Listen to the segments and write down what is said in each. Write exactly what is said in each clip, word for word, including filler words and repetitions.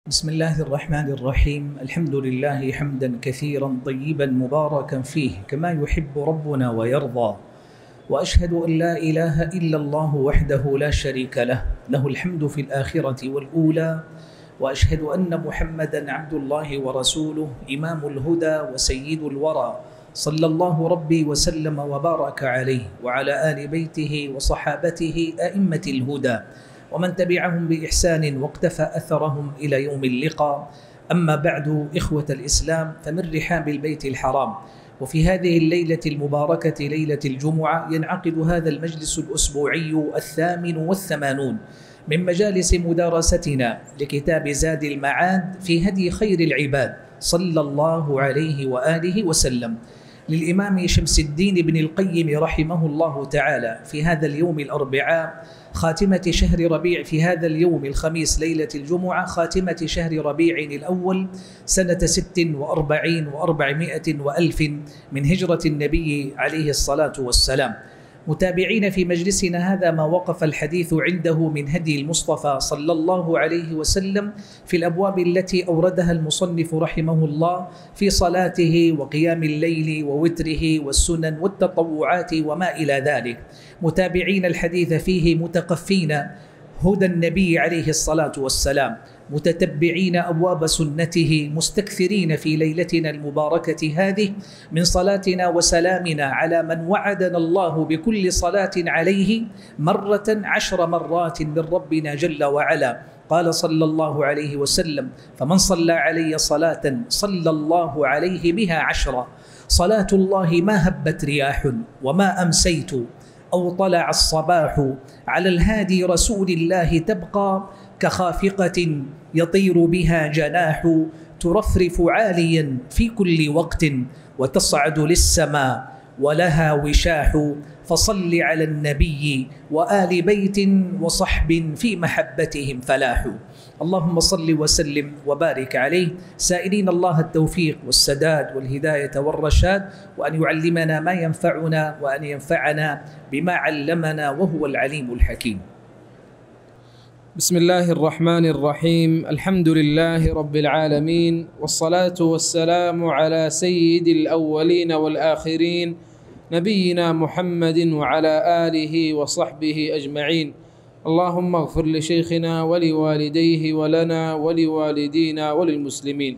بسم الله الرحمن الرحيم. الحمد لله حمدا كثيرا طيبا مباركا فيه كما يحب ربنا ويرضى، وأشهد أن لا إله إلا الله وحده لا شريك له، له الحمد في الآخرة والأولى، وأشهد أن محمدا عبد الله ورسوله إمام الهدى وسيد الورى، صلى الله ربي وسلم وبارك عليه وعلى آل بيته وصحابته أئمة الهدى ومن تبعهم بإحسان واقتفى أثرهم إلى يوم اللقاء. أما بعد، إخوة الإسلام، فمن رحاب البيت الحرام وفي هذه الليلة المباركة ليلة الجمعة ينعقد هذا المجلس الأسبوعي الثامن والثمانون من مجالس مدارستنا لكتاب زاد المعاد في هدي خير العباد صلى الله عليه وآله وسلم للإمام شمس الدين بن القيم رحمه الله تعالى في هذا اليوم الأربعاء خاتمة شهر ربيع، في هذا اليوم الخميس ليلة الجمعة خاتمة شهر ربيع الأول سنة ست وأربعين وأربعمائة وألف من هجرة النبي عليه الصلاة والسلام. متابعين في مجلسنا هذا ما وقف الحديث عنده من هدي المصطفى صلى الله عليه وسلم في الأبواب التي أوردها المصنف رحمه الله في صلاته وقيام الليل ووتره والسنن والتطوعات وما إلى ذلك، متابعين الحديث فيه متقفين هدى النبي عليه الصلاة والسلام، متتبعين أبواب سنته، مستكثرين في ليلتنا المباركة هذه من صلاتنا وسلامنا على من وعدنا الله بكل صلاة عليه مرة عشر مرات من ربنا جل وعلا. قال صلى الله عليه وسلم: فمن صلى علي صلاة صلى الله عليه بها عشرة. صلاة الله ما هبت رياح وما أمسيت أو طلع الصباح على الهادي رسول الله تبقى كخافقة يطير بها جناح، ترفرف عاليا في كل وقت وتصعد للسماء ولها وشاح. فصل على النبي وآل بيت وصحب في محبتهم فلاح. اللهم صل وسلم وبارك عليه، سائلين الله التوفيق والسداد والهداية والرشاد، وأن يعلمنا ما ينفعنا وأن ينفعنا بما علمنا وهو العليم الحكيم. بسم الله الرحمن الرحيم. الحمد لله رب العالمين، والصلاة والسلام على سيد الأولين والآخرين نبينا محمد وعلى آله وصحبه أجمعين. اللهم اغفر لشيخنا ولوالديه ولنا ولوالدينا وللمسلمين.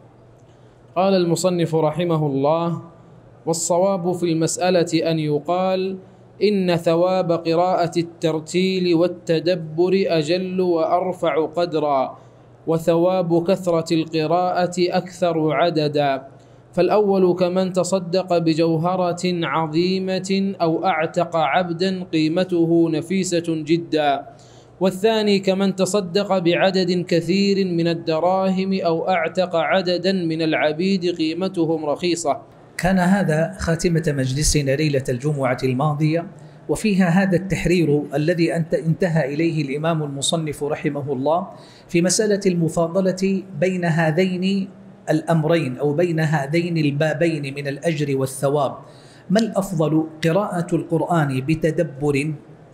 قال المصنف رحمه الله: والصواب في المسألة أن يقال إن ثواب قراءة الترتيل والتدبر أجل وأرفع قدرا، وثواب كثرة القراءة أكثر عددا. فالأول كمن تصدق بجوهرة عظيمة أو أعتق عبدا قيمته نفيسة جدا، والثاني كمن تصدق بعدد كثير من الدراهم أو أعتق عددا من العبيد قيمتهم رخيصة. كان هذا خاتمة مجلسنا ليلة الجمعة الماضية، وفيها هذا التحرير الذي انتهى إليه الإمام المصنف رحمه الله في مسألة المفاضلة بين هذين الأمرين أو بين هذين البابين من الأجر والثواب. ما الأفضل؟ قراءة القرآن بتدبر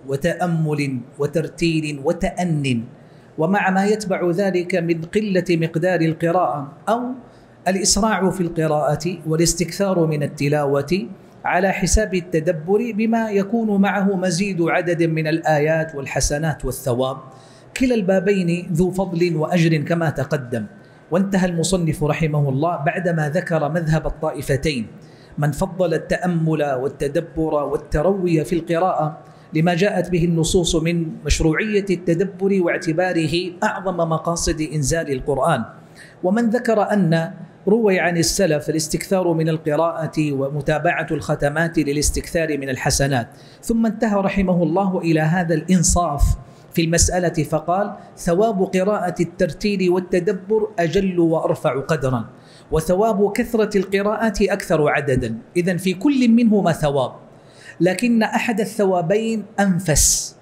وتأمل وترتيل وتأن، ومع ما يتبع ذلك من قلة مقدار القراءة، أو الإسراع في القراءة والاستكثار من التلاوة على حساب التدبر بما يكون معه مزيد عدد من الآيات والحسنات والثواب. كلا البابين ذو فضل وأجر كما تقدم. وانتهى المصنف رحمه الله بعدما ذكر مذهب الطائفتين، من فضل التأمل والتدبر والتروي في القراءة لما جاءت به النصوص من مشروعية التدبر واعتباره أعظم مقاصد إنزال القرآن، ومن ذكر أن روي عن السلف الاستكثار من القراءة ومتابعة الختمات للاستكثار من الحسنات. ثم انتهى رحمه الله إلى هذا الإنصاف في المسألة فقال: ثواب قراءة الترتيل والتدبر أجل وأرفع قدرا، وثواب كثرة القراءة أكثر عددا. إذن في كل منهما ثواب، لكن أحد الثوابين أنفس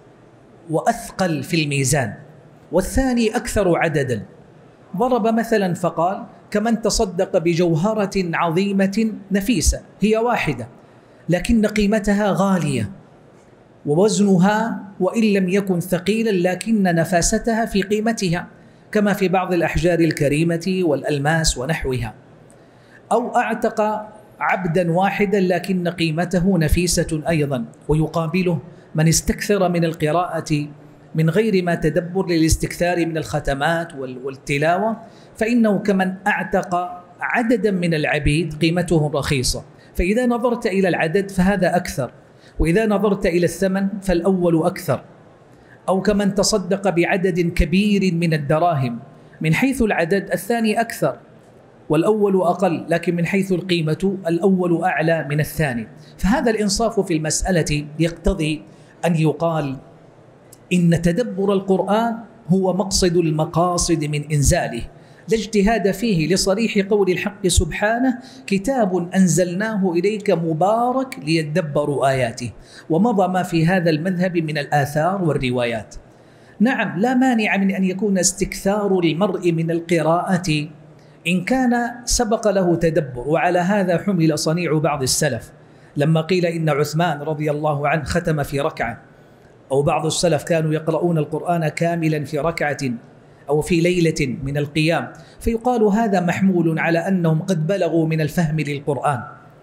وأثقل في الميزان، والثاني أكثر عددا. ضرب مثلا فقال: كمن تصدق بجوهرة عظيمة نفيسة، هي واحدة لكن قيمتها غالية، ووزنها وإن لم يكن ثقيلا لكن نفاستها في قيمتها، كما في بعض الأحجار الكريمة والألماس ونحوها، أو أعتق عبدا واحدا لكن قيمته نفيسة أيضا، ويقابله من استكثر من القراءة من غير ما تدبر للاستكثار من الختمات والتلاوة، فإنه كمن أعتق عددا من العبيد قيمته رخيصة. فإذا نظرت إلى العدد فهذا أكثر، وإذا نظرت إلى الثمن فالأول أكثر. أو كمن تصدق بعدد كبير من الدراهم، من حيث العدد الثاني أكثر والأول أقل، لكن من حيث القيمة الأول أعلى من الثاني. فهذا الإنصاف في المسألة يقتضي أن يقال إن تدبر القرآن هو مقصد المقاصد من إنزاله، لا اجتهاد فيه، لصريح قول الحق سبحانه: كتاب أنزلناه إليك مبارك ليدبروا آياته. ومضى ما في هذا المذهب من الآثار والروايات. نعم، لا مانع من أن يكون استكثار المرء من القراءة إن كان سبق له تدبر، وعلى هذا حمل صنيع بعض السلف لما قيل إن عثمان رضي الله عنه ختم في ركعة، أو بعض السلف كانوا يقرؤون القرآن كاملا في ركعة أو في ليلة من القيام، فيقال هذا محمول على أنهم قد بلغوا من الفهم للقرآن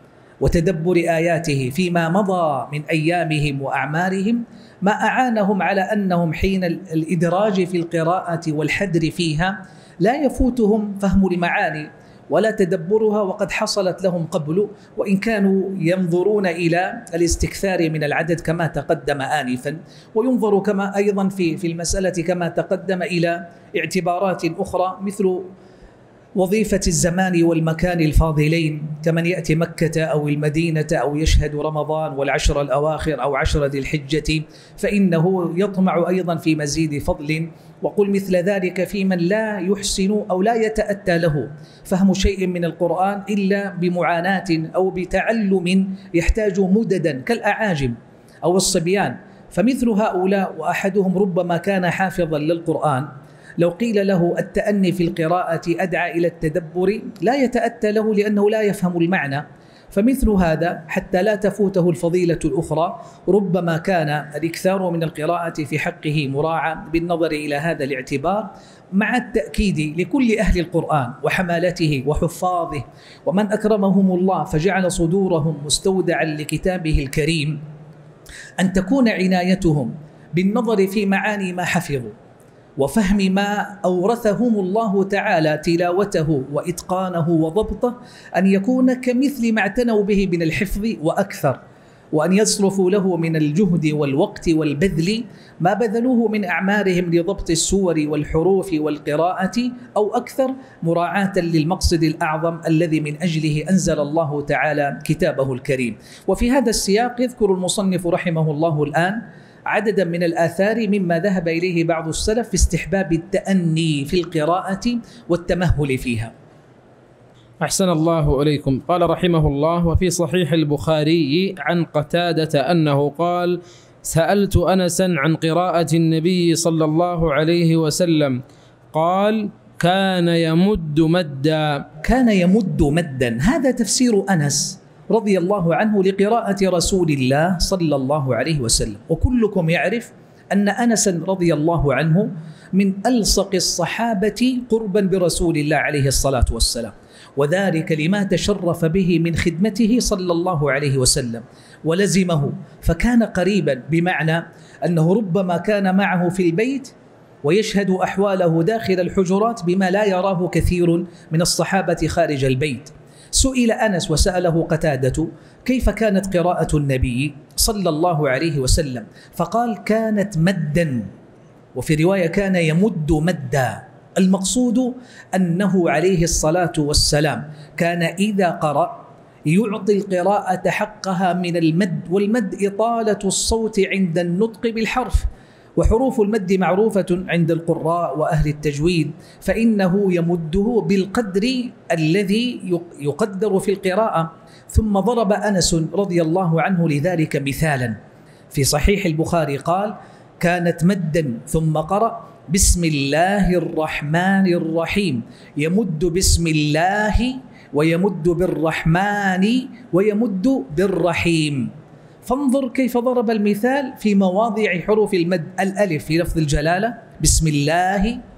وتدبر آياته فيما مضى من أيامهم وأعمارهم ما أعانهم على أنهم حين الإدراج في القراءة والحدر فيها لا يفوتهم فهم المعاني ولا تدبرها، وقد حصلت لهم قبل، وإن كانوا ينظرون إلى الاستكثار من العدد كما تقدم آنفا، وينظر كما أيضا في في المسألة كما تقدم إلى اعتبارات أخرى مثل وظيفة الزمان والمكان الفاضلين، كمن يأتي مكة أو المدينة أو يشهد رمضان والعشر الأواخر أو عشر ذي الحجة، فإنه يطمع أيضا في مزيد فضل. وقل مثل ذلك في من لا يحسن أو لا يتأتى له فهم شيء من القرآن إلا بمعاناة أو بتعلم يحتاج مددا كالأعاجم أو الصبيان. فمثل هؤلاء وأحدهم ربما كان حافظا للقرآن، لو قيل له التأني في القراءة أدعى إلى التدبر لا يتأتى له لأنه لا يفهم المعنى. فمثل هذا حتى لا تفوته الفضيلة الأخرى ربما كان الإكثار من القراءة في حقه مراعى بالنظر إلى هذا الاعتبار، مع التأكيد لكل أهل القرآن وحمالته وحفاظه ومن أكرمهم الله فجعل صدورهم مستودعا لكتابه الكريم أن تكون عنايتهم بالنظر في معاني ما حفظوا وفهم ما أورثهم الله تعالى تلاوته وإتقانه وضبطه، أن يكون كمثل ما اعتنوا به من الحفظ وأكثر، وأن يصرفوا له من الجهد والوقت والبذل ما بذلوه من أعمارهم لضبط السور والحروف والقراءة أو أكثر، مراعاة للمقصد الأعظم الذي من أجله أنزل الله تعالى كتابه الكريم. وفي هذا السياق يذكر المصنف رحمه الله الآن عددا من الآثار مما ذهب إليه بعض السلف في استحباب التأني في القراءة والتمهل فيها. أحسن الله إليكم. قال رحمه الله: وفي صحيح البخاري عن قتادة أنه قال: سألت أنسا عن قراءة النبي صلى الله عليه وسلم قال: كان يمد مدا. كان يمد مدا، هذا تفسير أنس رضي الله عنه لقراءة رسول الله صلى الله عليه وسلم. وكلكم يعرف أن أنسا رضي الله عنه من ألصق الصحابة قربا برسول الله عليه الصلاة والسلام، وذلك لما تشرف به من خدمته صلى الله عليه وسلم ولزمه، فكان قريبا، بمعنى أنه ربما كان معه في البيت ويشهد أحواله داخل الحجرات بما لا يراه كثير من الصحابة خارج البيت. سئل أنس وسأله قتادة: كيف كانت قراءة النبي صلى الله عليه وسلم؟ فقال: كانت مدا، وفي رواية كان يمد مدا. المقصود أنه عليه الصلاة والسلام كان إذا قرأ يعطي القراءة حقها من المد، والمد إطالة الصوت عند النطق بالحرف، وحروف المد معروفة عند القراء وأهل التجويد، فإنه يمده بالقدر الذي يقدر في القراءة. ثم ضرب أنس رضي الله عنه لذلك مثالا في صحيح البخاري قال: كانت مدا، ثم قرأ: بسم الله الرحمن الرحيم، يمد بسم الله ويمد بالرحمن ويمد بالرحيم. فانظر كيف ضرب المثال في مواضع حروف المد: الألف في لفظ الجلالة بسم الله،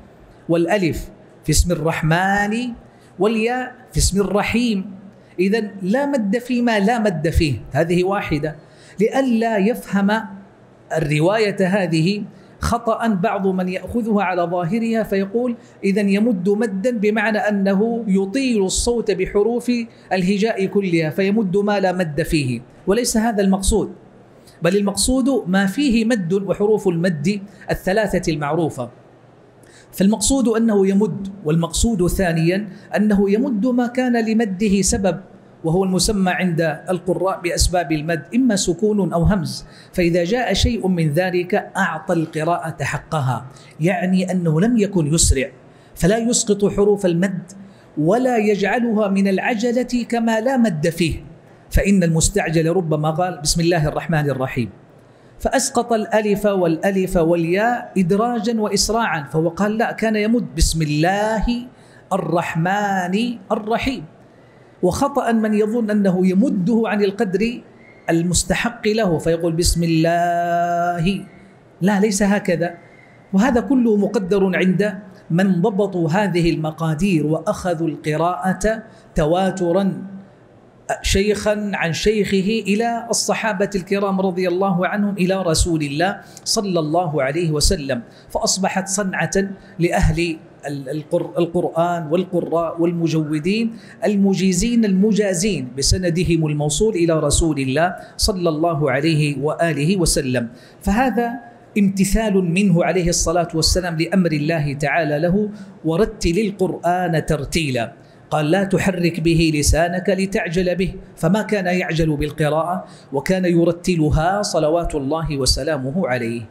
والألف في اسم الرحمن والياء في اسم الرحيم. إذن لا مد فيما لا مد فيه، هذه واحدة، لئلا يفهم الرواية هذه خطأ بعض من يأخذها على ظاهرها فيقول إذن يمد مدا بمعنى أنه يطيل الصوت بحروف الهجاء كلها فيمد ما لا مد فيه، وليس هذا المقصود، بل المقصود ما فيه مد وحروف المد الثلاثة المعروفة. فالمقصود أنه يمد، والمقصود ثانيا أنه يمد ما كان لمده سبب، وهو المسمى عند القراء بأسباب المد، إما سكون أو همز، فإذا جاء شيء من ذلك أعطى القراءة حقها، يعني أنه لم يكن يسرع، فلا يسقط حروف المد ولا يجعلها من العجلة كما لا مد فيه، فإن المستعجل ربما قال بسم الله الرحمن الرحيم فأسقط الألف والألف والياء إدراجا وإسراعا، فهو قال لا، كان يمد بسم الله الرحمن الرحيم. وخطأ من يظن أنه يمده عن القدر المستحق له فيقول بسم الله، لا، ليس هكذا. وهذا كله مقدر عند من ضبطوا هذه المقادير وأخذوا القراءة تواترا شيخا عن شيخه إلى الصحابة الكرام رضي الله عنهم إلى رسول الله صلى الله عليه وسلم، فأصبحت صنعة لأهل القرآن والقراء والمجودين المجيزين المجازين بسندهم الموصول إلى رسول الله صلى الله عليه وآله وسلم. فهذا امتثال منه عليه الصلاة والسلام لأمر الله تعالى له: ورتل القرآن ترتيلا. قال: لا تحرك به لسانك لتعجل به، فما كان يعجل بالقراءة وكان يرتلها صلوات الله وسلامه عليه.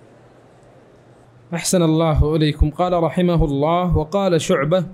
أحسن الله إليكم. قال رحمه الله: وقال شعبة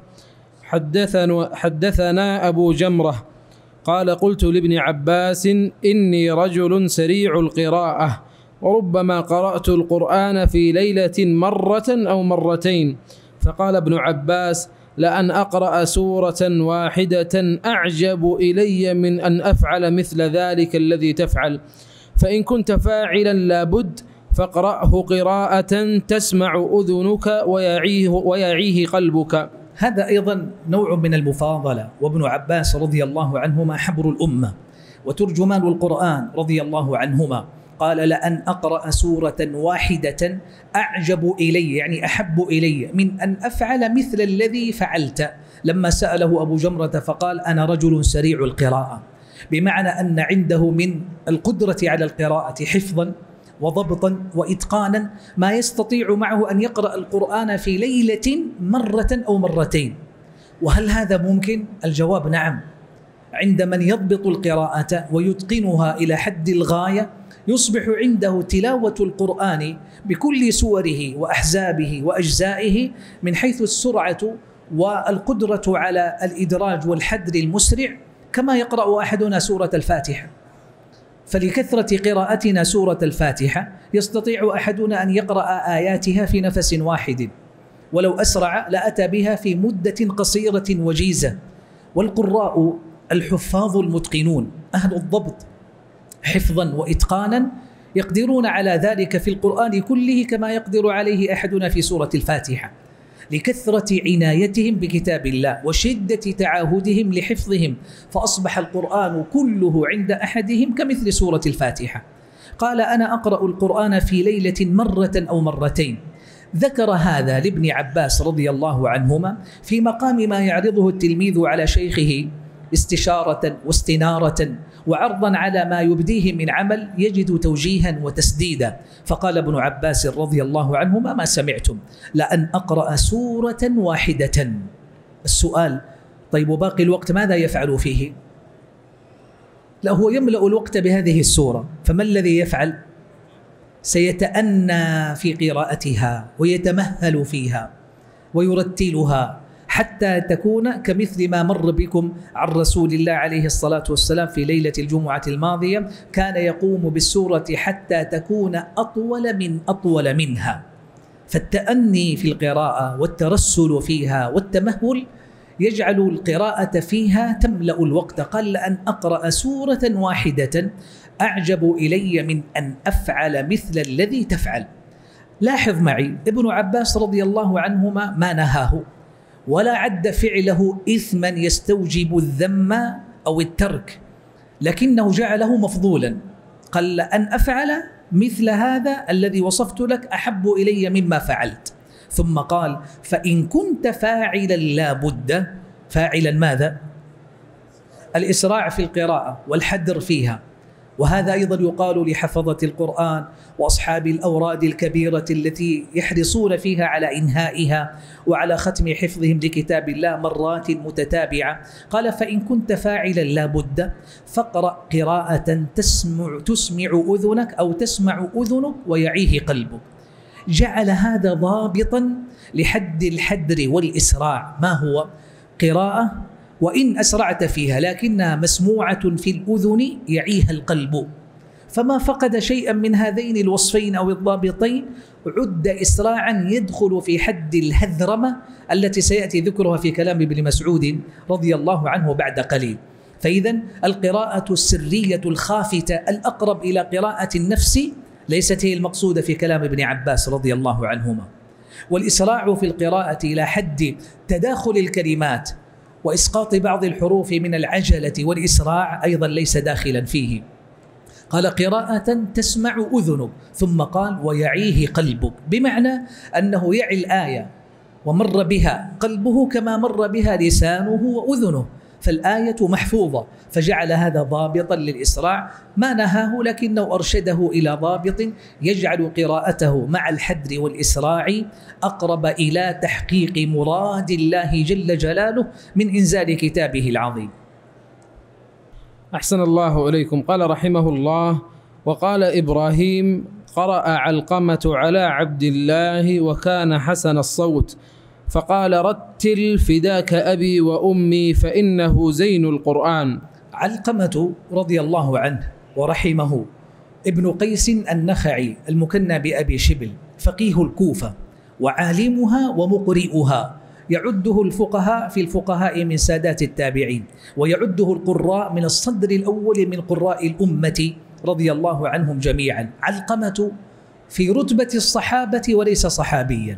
حدثنا, حدثنا أبو جمرة قال: قلت لابن عباس: إني رجل سريع القراءة، وربما قرأت القرآن في ليلة مرة أو مرتين. فقال ابن عباس: لأن أقرأ سورة واحدة أعجب إلي من أن أفعل مثل ذلك الذي تفعل، فإن كنت فاعلا لابد فاقرأه قراءة تسمع أذنك ويعيه, ويعيه قلبك. هذا أيضا نوع من المفاضلة. وابن عباس رضي الله عنهما حبر الأمة وترجمان القرآن رضي الله عنهما، قال: لأن أقرأ سورة واحدة أعجب إلي، يعني أحب إلي من أن أفعل مثل الذي فعلت. لما سأله أبو جمرة فقال: أنا رجل سريع القراءة، بمعنى أن عنده من القدرة على القراءة حفظا وضبطا وإتقانا ما يستطيع معه أن يقرأ القرآن في ليلة مرة أو مرتين. وهل هذا ممكن؟ الجواب نعم. عند من يضبط القراءة ويتقنها إلى حد الغاية يصبح عنده تلاوة القرآن بكل سوره وأحزابه وأجزائه من حيث السرعة والقدرة على الإدراج والحدر المسرع كما يقرأ أحدنا سورة الفاتحة. فلكثرة قراءتنا سورة الفاتحة يستطيع أحدنا أن يقرأ آياتها في نفس واحد، ولو أسرع لأتى بها في مدة قصيرة وجيزة. والقراء الحفاظ المتقنون أهل الضبط حفظا وإتقانا يقدرون على ذلك في القرآن كله كما يقدر عليه أحدنا في سورة الفاتحة، لكثرة عنايتهم بكتاب الله وشدة تعاهدهم لحفظهم، فأصبح القرآن كله عند أحدهم كمثل سورة الفاتحة. قال: أنا أقرأ القرآن في ليلة مرة أو مرتين. ذكر هذا لابن عباس رضي الله عنهما في مقام ما يعرضه التلميذ على شيخه استشارة واستنارة وعرضا على ما يبديه من عمل يجد توجيها وتسديدا. فقال ابن عباس رضي الله عنهما: ما سمعتم، لأن أقرأ سورة واحدة. السؤال: طيب وباقي الوقت ماذا يفعل فيه؟ لا، هو يملأ الوقت بهذه السورة، فما الذي يفعل؟ سيتأنى في قراءتها ويتمهل فيها ويرتلها حتى تكون كمثل ما مر بكم عن رسول الله عليه الصلاة والسلام في ليلة الجمعة الماضية، كان يقوم بالسورة حتى تكون أطول من أطول منها. فالتأني في القراءة والترسل فيها والتمهل يجعل القراءة فيها تملأ الوقت. قال: أن أقرأ سورة واحدة أعجب إلي من أن أفعل مثل الذي تفعل. لاحظ معي، ابن عباس رضي الله عنهما ما نهاه ولا عد فعله إثما يستوجب الذم أو الترك، لكنه جعله مفضولا. قال أن أفعل مثل هذا الذي وصفت لك أحب إلي مما فعلت. ثم قال فإن كنت فاعلا لا بد، فاعلا ماذا؟ الإسراع في القراءة والحدر فيها. وهذا أيضا يقال لحفظة القرآن وأصحاب الأوراد الكبيرة التي يحرصون فيها على إنهائها وعلى ختم حفظهم لكتاب الله مرات متتابعة. قال فإن كنت فاعلا لا بد فاقرأ قراءة تسمع, تسمع أذنك أو تسمع أذنك ويعيه قلبك. جعل هذا ضابطا لحد الحدر والإسراع. ما هو؟ قراءة وإن أسرعت فيها لكنها مسموعة في الأذن يعيها القلب، فما فقد شيئا من هذين الوصفين أو الضابطين عد إسراعا يدخل في حد الهذرمة التي سيأتي ذكرها في كلام ابن مسعود رضي الله عنه بعد قليل. فإذا القراءة السرية الخافتة الأقرب إلى قراءة النفس ليست هي المقصودة في كلام ابن عباس رضي الله عنهما. والإسراع في القراءة إلى حد تداخل الكلمات وإسقاط بعض الحروف من العجلة والإسراع أيضا ليس داخلا فيه. قال قراءة تسمع أذنك، ثم قال ويعيه قلبك، بمعنى أنه يعي الآية ومر بها قلبه كما مر بها لسانه وأذنه، فالآية محفوظة، فجعل هذا ضابطا للإسراع. ما نهاه لكنه أرشده إلى ضابط يجعل قراءته مع الحدر والإسراع أقرب إلى تحقيق مراد الله جل جلاله من إنزال كتابه العظيم. أحسن الله إليكم. قال رحمه الله: وقال إبراهيم: قرأ علقمة على عبد الله وكان حسن الصوت، فقال: رتل فداك أبي وأمي فإنه زين القرآن. علقمة رضي الله عنه ورحمه ابن قيس النخعي المكنى بأبي شبل، فقيه الكوفة وعالمها ومقرئها، يعده الفقهاء في الفقهاء من سادات التابعين، ويعده القراء من الصدر الأول من قراء الأمة رضي الله عنهم جميعا. علقمة في رتبة الصحابة وليس صحابيا،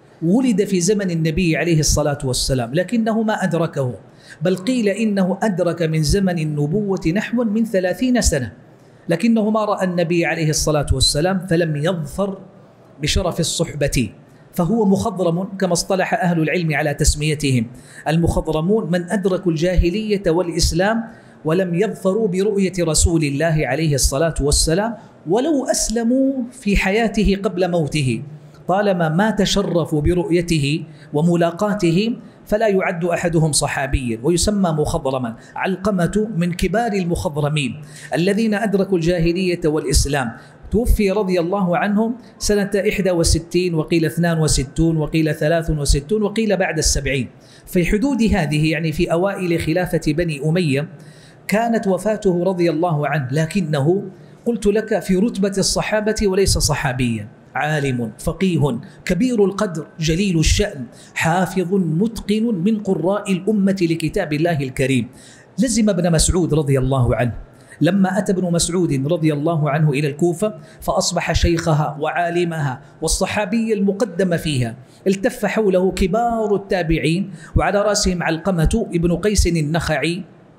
ولد في زمن النبي عليه الصلاة والسلام لكنه ما أدركه، بل قيل إنه أدرك من زمن النبوة نحو من ثلاثين سنة، لكنه ما رأى النبي عليه الصلاة والسلام فلم يظفر بشرف الصحبة، فهو مخضرم كما اصطلح أهل العلم على تسميتهم. المخضرمون من أدركوا الجاهلية والإسلام ولم يظفروا برؤية رسول الله عليه الصلاة والسلام ولو أسلموا في حياته قبل موته، طالما ما تشرفوا برؤيته وملاقاته فلا يعد أحدهم صحابيا ويسمى مخضرما. علقمة من كبار المخضرمين الذين أدركوا الجاهلية والإسلام، توفي رضي الله عنهم سنة إحدى وستين وقيل اثنان وستون وقيل ثلاث وستون وقيل بعد السبعين. في حدود هذه يعني في أوائل خلافة بني أمية كانت وفاته رضي الله عنه، لكنه قلت لك في رتبة الصحابة وليس صحابيا. عالم فقيه كبير القدر جليل الشأن حافظ متقن من قراء الأمة لكتاب الله الكريم. لزم ابن مسعود رضي الله عنه، لما أتى ابن مسعود رضي الله عنه إلى الكوفة فأصبح شيخها وعالمها والصحابي المقدم فيها، التف حوله كبار التابعين وعلى رأسهم علقمة ابن قيس النخعي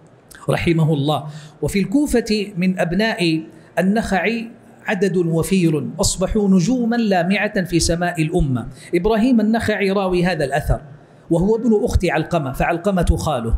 رحمه الله. وفي الكوفة من أبناء النخعي عدد وفير أصبحوا نجوما لامعة في سماء الأمة. إبراهيم النخعي راوي هذا الأثر وهو ابن أخت علقمة، فعلقمة خاله،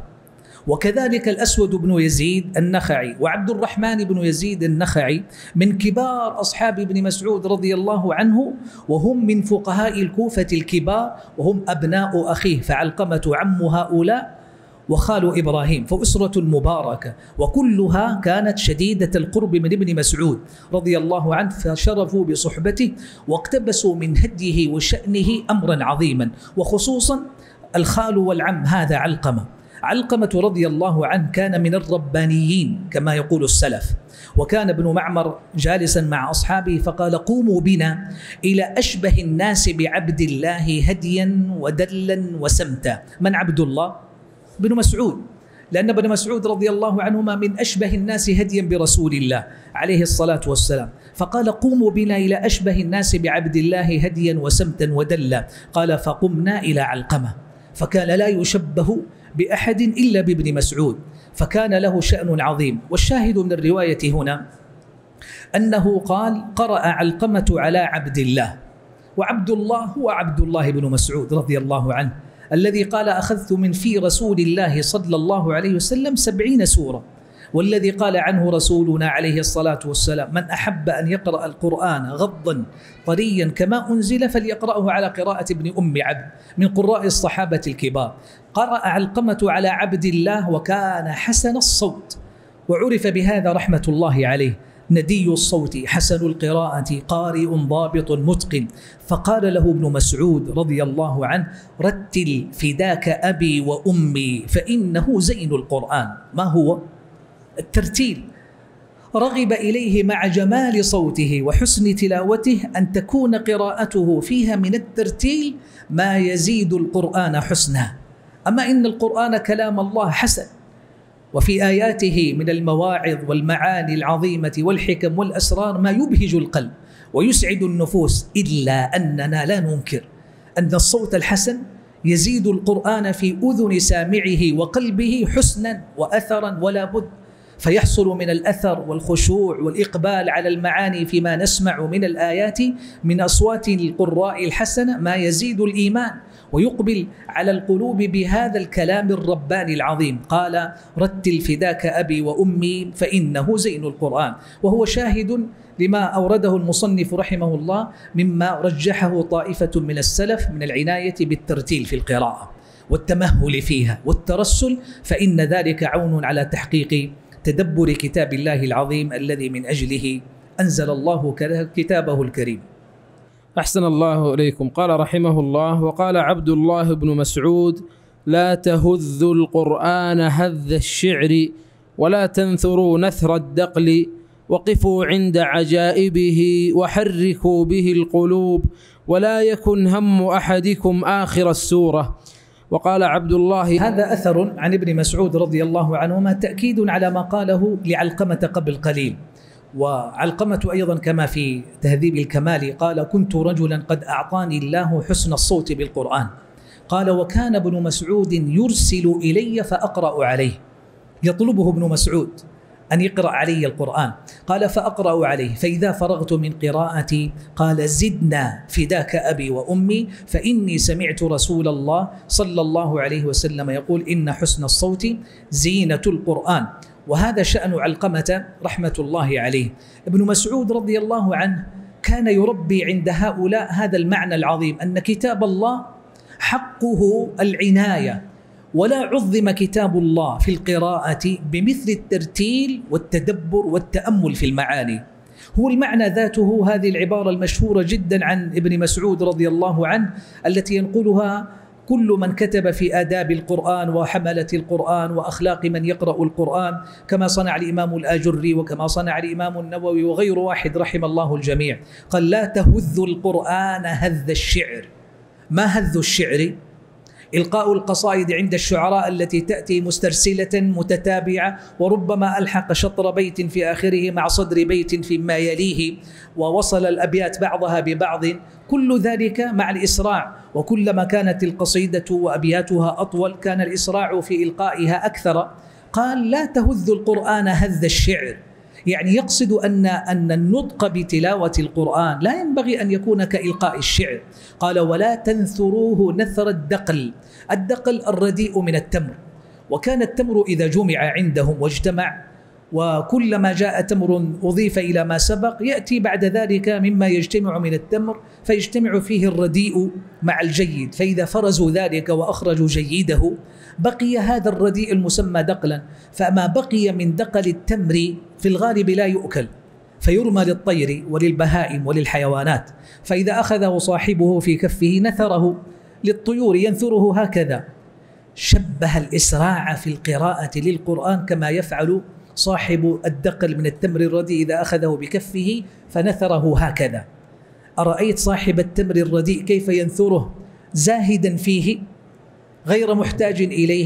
وكذلك الأسود بن يزيد النخعي وعبد الرحمن بن يزيد النخعي من كبار أصحاب ابن مسعود رضي الله عنه، وهم من فقهاء الكوفة الكبار، وهم أبناء أخيه، فعلقمة عم هؤلاء وخال إبراهيم، فأسرة مباركة وكلها كانت شديدة القرب من ابن مسعود رضي الله عنه، فشرفوا بصحبته واقتبسوا من هديه وشأنه أمرا عظيما، وخصوصا الخال والعم هذا علقمة. علقمة رضي الله عنه كان من الربانيين كما يقول السلف، وكان ابن معمر جالسا مع أصحابه فقال: قوموا بنا إلى أشبه الناس بعبد الله هديا ودلا وسمتا. من عبد الله؟ ابن مسعود. لأن ابن مسعود رضي الله عنهما من أشبه الناس هديا برسول الله عليه الصلاة والسلام، فقال قوموا بنا إلى أشبه الناس بعبد الله هديا وسمتا ودلا. قال فقمنا إلى علقمة، فكان لا يشبه بأحد إلا بابن مسعود، فكان له شأن عظيم. والشاهد من الرواية هنا أنه قال قرأ علقمة على عبد الله، وعبد الله هو عبد الله بن مسعود رضي الله عنه الذي قال أخذت من في رسول الله صلى الله عليه وسلم سبعين سورة، والذي قال عنه رسولنا عليه الصلاة والسلام من أحب أن يقرأ القرآن غضا طريا كما أنزل فليقرأه على قراءة ابن أم عبد من قراء الصحابة الكبار. قرأ علقمة على عبد الله وكان حسن الصوت، وعرف بهذا رحمة الله عليه، ندي الصوت حسن القراءة قارئ ضابط متقن. فقال له ابن مسعود رضي الله عنه رتل فداك أبي وأمي فإنه زين القرآن. ما هو الترتيل؟ رغب إليه مع جمال صوته وحسن تلاوته أن تكون قراءته فيها من الترتيل ما يزيد القرآن حسنا. أما إن القرآن كلام الله حسن، وفي آياته من المواعظ والمعاني العظيمة والحكم والأسرار ما يبهج القلب ويسعد النفوس، إلا أننا لا ننكر أن الصوت الحسن يزيد القرآن في أذن سامعه وقلبه حسنا وأثرا ولا بد، فيحصل من الأثر والخشوع والإقبال على المعاني فيما نسمع من الآيات من أصوات القراء الحسنة ما يزيد الإيمان ويقبل على القلوب بهذا الكلام الرباني العظيم. قال رتل فداك أبي وأمي فإنه زين القرآن، وهو شاهد لما أورده المصنف رحمه الله مما رجحه طائفة من السلف من العناية بالترتيل في القراءة والتمهل فيها والترسل، فإن ذلك عون على تحقيق تدبر كتاب الله العظيم الذي من أجله أنزل الله كتابه الكريم. أحسن الله إليكم. قال رحمه الله وقال عبد الله بن مسعود لا تهذوا القرآن هذ الشعر ولا تنثروا نثر الدقل وقفوا عند عجائبه وحركوا به القلوب ولا يكن هم أحدكم آخر السورة. وقال عبد الله هذا أثر عن ابن مسعود رضي الله عنهما تأكيد على ما قاله لعلقمة قبل قليل. وعلقمة أيضا كما في تهذيب الكمال قال كنت رجلا قد أعطاني الله حسن الصوت بالقرآن. قال وكان ابن مسعود يرسل إلي فأقرأ عليه، يطلبه ابن مسعود أن يقرأ علي القرآن. قال فأقرأ عليه فإذا فرغت من قراءتي قال زدنا فداك أبي وأمي فإني سمعت رسول الله صلى الله عليه وسلم يقول إن حسن الصوت زينة القرآن. وهذا شأن علقمة رحمة الله عليه. ابن مسعود رضي الله عنه كان يربي عند هؤلاء هذا المعنى العظيم أن كتاب الله حقه العناية، ولا عظم كتاب الله في القراءة بمثل الترتيل والتدبر والتأمل في المعاني. هو المعنى ذاته هذه العبارة المشهورة جدا عن ابن مسعود رضي الله عنه التي ينقلها كل من كتب في آداب القرآن وحملة القرآن وأخلاق من يقرأ القرآن، كما صنع الإمام الآجري وكما صنع الإمام النووي وغير واحد رحم الله الجميع. قال لا تهذوا القرآن هذ الشعر. ما هذ الشعر؟ إلقاء القصائد عند الشعراء التي تأتي مسترسلة متتابعة وربما ألحق شطر بيت في آخره مع صدر بيت فيما يليه ووصل الأبيات بعضها ببعض، كل ذلك مع الإسراع، وكلما كانت القصيدة وأبياتها أطول كان الإسراع في إلقائها أكثر. قال لا تهذ القرآن هذ الشعر، يعني يقصد أن أن النطق بتلاوة القرآن لا ينبغي أن يكون كإلقاء الشعر. قال ولا تنثروه نثر الدقل. الدقل الرديء من التمر، وكان التمر إذا جمع عندهم واجتمع وكلما جاء تمر أضيف إلى ما سبق يأتي بعد ذلك مما يجتمع من التمر فيجتمع فيه الرديء مع الجيد، فإذا فرزوا ذلك وأخرجوا جيده بقي هذا الرديء المسمى دقلا. فما بقي من دقل التمر في الغالب لا يؤكل فيرمى للطير وللبهائم وللحيوانات، فإذا أخذه صاحبه في كفه نثره للطيور ينثره هكذا. شبه الإسراع في القراءة للقرآن كما يفعل صاحب الدقل من التمر الرديء إذا أخذه بكفه فنثره هكذا. أرأيت صاحب التمر الرديء كيف ينثره زاهدا فيه غير محتاج إليه؟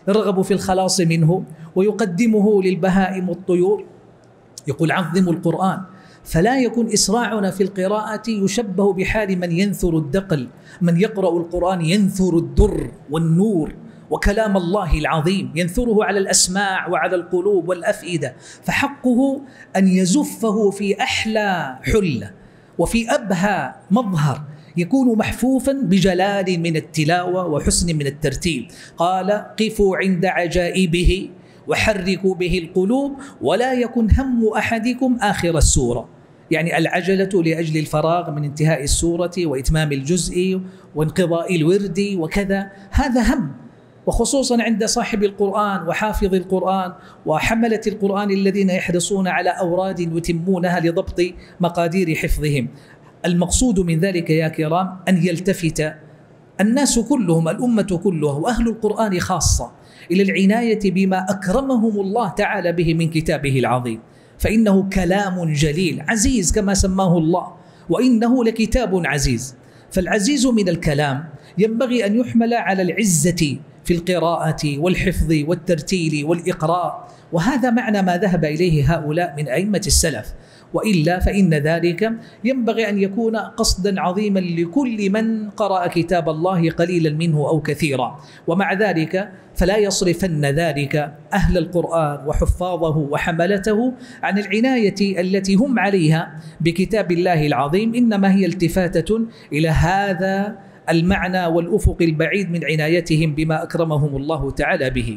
يرغب في الخلاص منه ويقدمه للبهائم والطيور. يقول عظموا القرآن، فلا يكون إسراعنا في القراءة يشبه بحال من ينثر الدقل، من يقرأ القرآن ينثر الدر والنور وكلام الله العظيم، ينثره على الأسماع وعلى القلوب والأفئدة، فحقه أن يزفه في أحلى حلة وفي أبهى مظهر، يكون محفوفا بجلال من التلاوة وحسن من الترتيب. قال قفوا عند عجائبه وحركوا به القلوب ولا يكن هم أحدكم آخر السورة، يعني العجلة لأجل الفراغ من انتهاء السورة وإتمام الجزء وانقضاء الورد وكذا، هذا هم، وخصوصا عند صاحب القرآن وحافظ القرآن وحملة القرآن الذين يحرصون على أوراد يتمونها لضبط مقادير حفظهم. المقصود من ذلك يا كرام أن يلتفت الناس كلهم، الأمة كلها وأهل القرآن خاصة، إلى العناية بما أكرمهم الله تعالى به من كتابه العظيم، فإنه كلام جليل عزيز كما سماه الله، وإنه لكتاب عزيز. فالعزيز من الكلام ينبغي أن يحمل على العزة في القراءة والحفظ والترتيل والإقراء، وهذا معنى ما ذهب إليه هؤلاء من أئمة السلف، وإلا فإن ذلك ينبغي أن يكون قصدا عظيما لكل من قرأ كتاب الله قليلا منه أو كثيرا. ومع ذلك فلا يصرفن ذلك أهل القرآن وحفاظه وحملته عن العناية التي هم عليها بكتاب الله العظيم، إنما هي التفاتة إلى هذا المعنى والأفق البعيد من عنايتهم بما أكرمهم الله تعالى به.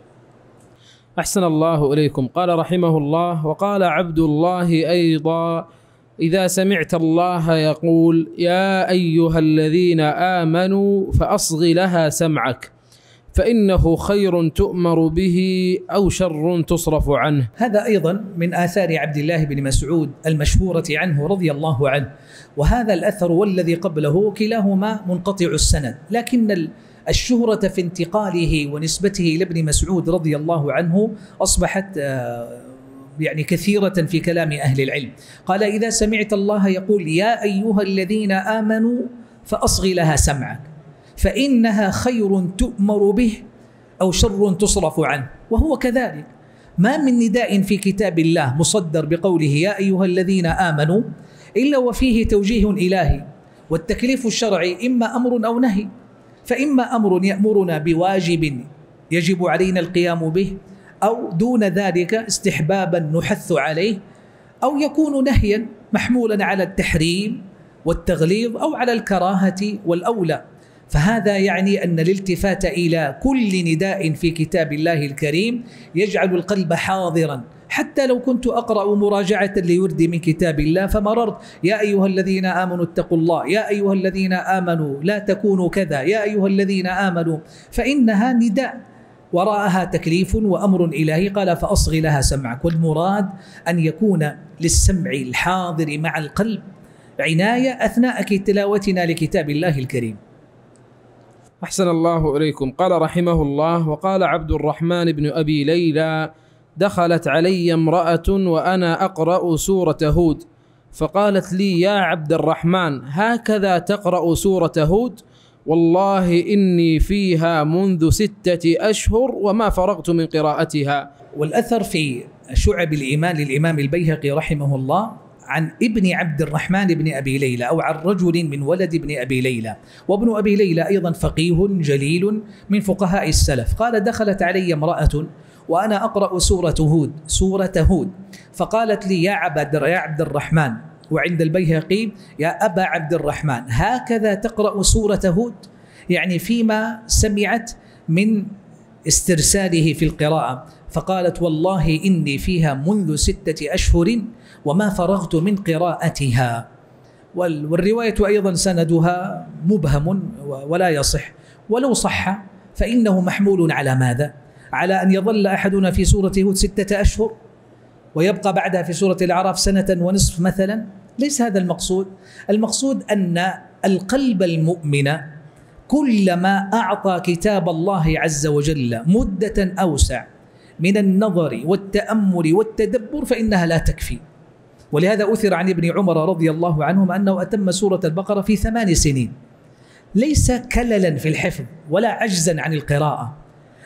أحسن الله إليكم. قال رحمه الله: وقال عبد الله أيضا: إذا سمعت الله يقول يا أيها الذين آمنوا فأصغ لها سمعك فإنه خير تؤمر به أو شر تصرف عنه. هذا أيضا من آثار عبد الله بن مسعود المشهورة عنه رضي الله عنه، وهذا الأثر والذي قبله كلاهما منقطع السند، لكن الشهرة في انتقاله ونسبته لابن مسعود رضي الله عنه أصبحت يعني كثيرة في كلام أهل العلم. قال إذا سمعت الله يقول يا أيها الذين آمنوا فأصغ لها سمعك فإنها خير تؤمر به أو شر تصرف عنه. وهو كذلك، ما من نداء في كتاب الله مصدر بقوله يا أيها الذين آمنوا إلا وفيه توجيه إلهي، والتكليف الشرعي إما أمر أو نهي، فإما أمر يأمرنا بواجب يجب علينا القيام به، أو دون ذلك استحبابا نحث عليه، أو يكون نهيا محمولا على التحريم والتغليظ أو على الكراهة والأولى. فهذا يعني أن الالتفات إلى كل نداء في كتاب الله الكريم يجعل القلب حاضرا. حتى لو كنت أقرأ مراجعة ليرد من كتاب الله فمررت يا أيها الذين آمنوا اتقوا الله، يا أيها الذين آمنوا لا تكونوا كذا، يا أيها الذين آمنوا، فإنها نداء وراءها تكليف وأمر إلهي. قال فأصغ لها سمعك، والمراد أن يكون للسمع الحاضر مع القلب عناية أثناء تلاوتنا لكتاب الله الكريم. أحسن الله إليكم. قال رحمه الله: وقال عبد الرحمن بن أبي ليلى: دخلت علي امرأة وأنا أقرأ سورة هود فقالت لي يا عبد الرحمن هكذا تقرأ سورة هود؟ والله إني فيها منذ ستة أشهر وما فرغت من قراءتها. والأثر في شعب الإيمان للإمام البيهقي رحمه الله عن ابن عبد الرحمن بن أبي ليلى، أو عن رجل من ولد ابن أبي ليلى، وابن أبي ليلى أيضا فقيه جليل من فقهاء السلف. قال دخلت علي امرأة وأنا أقرأ سورة هود سورة هود فقالت لي يا عبد يا عبد الرحمن، وعند البيهقي يا أبا عبد الرحمن هكذا تقرأ سورة هود، يعني فيما سمعت من استرساله في القراءة. فقالت والله إني فيها منذ ستة أشهر وما فرغت من قراءتها. والرواية أيضا سندها مبهم ولا يصح، ولو صح فإنه محمول على ماذا؟ على أن يظل أحدنا في سورة هود ستة أشهر ويبقى بعدها في سورة الأعراف سنة ونصف مثلا؟ ليس هذا المقصود. المقصود أن القلب المؤمن كلما أعطى كتاب الله عز وجل مدة أوسع من النظر والتأمل والتدبر فإنها لا تكفي. ولهذا أثر عن ابن عمر رضي الله عنهما أنه أتم سورة البقرة في ثمان سنين، ليس كللا في الحفظ ولا عجزا عن القراءة،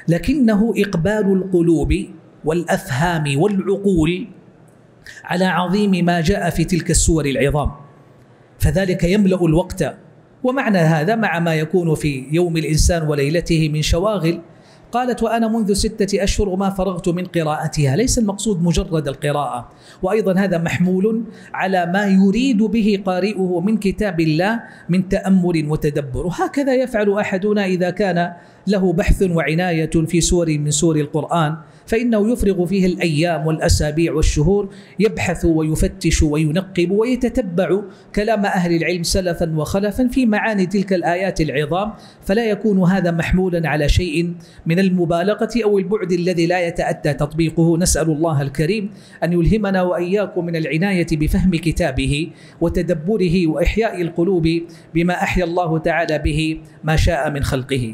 لكنه إقبال القلوب والأفهام والعقول على عظيم ما جاء في تلك السور العظام، فذلك يملأ الوقت. ومعنى هذا مع ما يكون في يوم الإنسان وليلته من شواغل. قالت: وأنا منذ ستة أشهر ما فرغت من قراءتها. ليس المقصود مجرد القراءة، وأيضا هذا محمول على ما يريد به قارئه من كتاب الله من تأمل وتدبر. وهكذا يفعل أحدنا إذا كان له بحث وعناية في سور من سور القرآن، فإنه يفرغ فيه الأيام والأسابيع والشهور، يبحث ويفتش وينقب ويتتبع كلام أهل العلم سلفا وخلفا في معاني تلك الآيات العظام، فلا يكون هذا محمولا على شيء من المبالغة أو البعد الذي لا يتأتى تطبيقه. نسأل الله الكريم أن يلهمنا وإياكم من العناية بفهم كتابه وتدبره وإحياء القلوب بما أحيا الله تعالى به ما شاء من خلقه.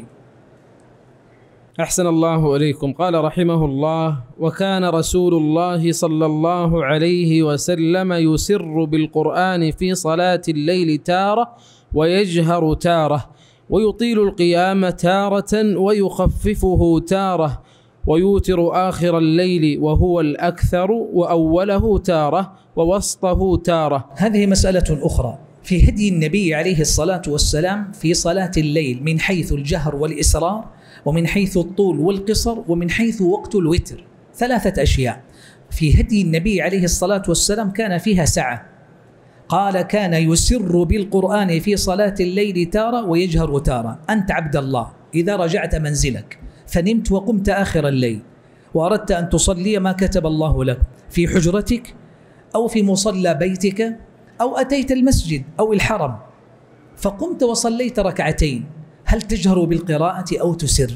أحسن الله إليكم. قال رحمه الله: وكان رسول الله صلى الله عليه وسلم يسر بالقرآن في صلاة الليل تارة ويجهر تارة، ويطيل القيام تارة ويخففه تارة، ويوتر آخر الليل وهو الأكثر، وأوله تارة ووسطه تارة. هذه مسألة أخرى في هدي النبي عليه الصلاة والسلام في صلاة الليل من حيث الجهر والإسرار، ومن حيث الطول والقصر، ومن حيث وقت الوتر. ثلاثة أشياء في هدي النبي عليه الصلاة والسلام كان فيها سعة. قال: كان يسر بالقرآن في صلاة الليل تارة ويجهر تارة. أنت عبد الله إذا رجعت منزلك فنمت وقمت آخر الليل وأردت أن تصلي ما كتب الله لك في حجرتك أو في مصلى بيتك أو أتيت المسجد أو الحرم فقمت وصليت ركعتين، هل تجهر بالقراءة أو تسر؟